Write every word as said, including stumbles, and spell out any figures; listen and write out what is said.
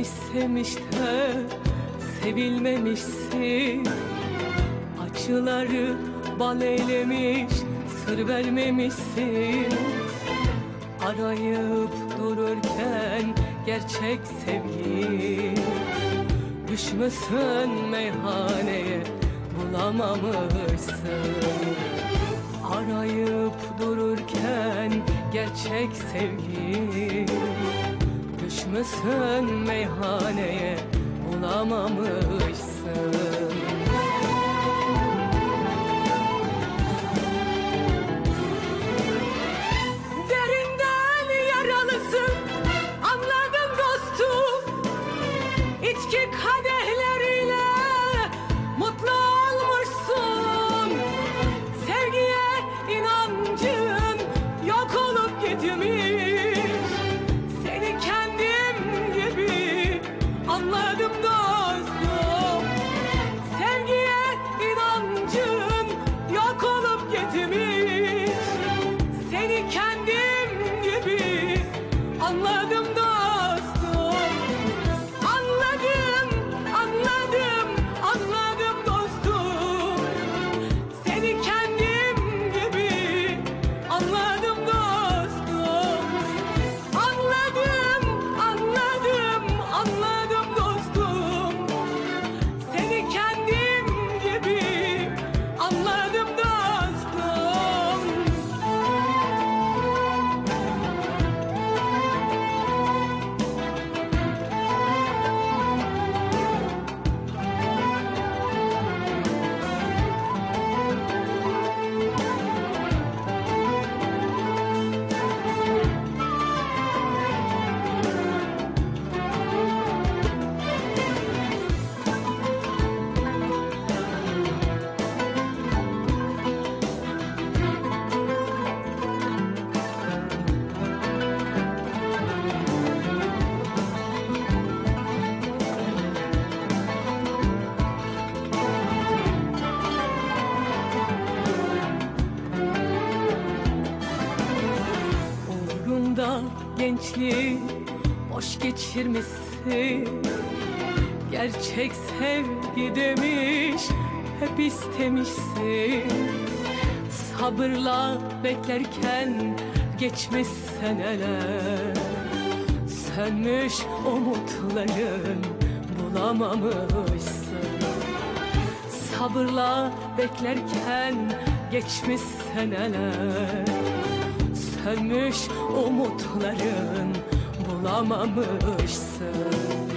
sevmiş de sevilmemişsin. Acıları bal eylemiş, sır vermemişsin. Arayıp dururken gerçek sevgi, düşmüşsün meyhaneye bulamamışsın. Arayıp dururken gerçek sevgi, düşmüşsün meyhaneye bulamamışsın. Derinden yaralısın, anladım dostum. İçki kadehleriyle mutlu olmuşsun. Sevgiye inancın yok olup gitmiş. Seni kendim gibi anladım dostum. Sevgiye inancın yok olup gitmiş. Seni kendim gibi anladım dostum. Anladım, anladım, anladım dostum. Seni kendim gibi anladım dostum. Anladım, anladım, anladım dostum. Seni kendim gibi anladım dostum. Uğrunda gençliği boş geçirmişsin. Gerçek sevgi demiş hep istemişsin. Sabırla beklerken geçmiş seneler. Sönmüş umutların bulamamışsın. Sabırla beklerken geçmiş seneler. Sönmüş umutların bulamamışsın.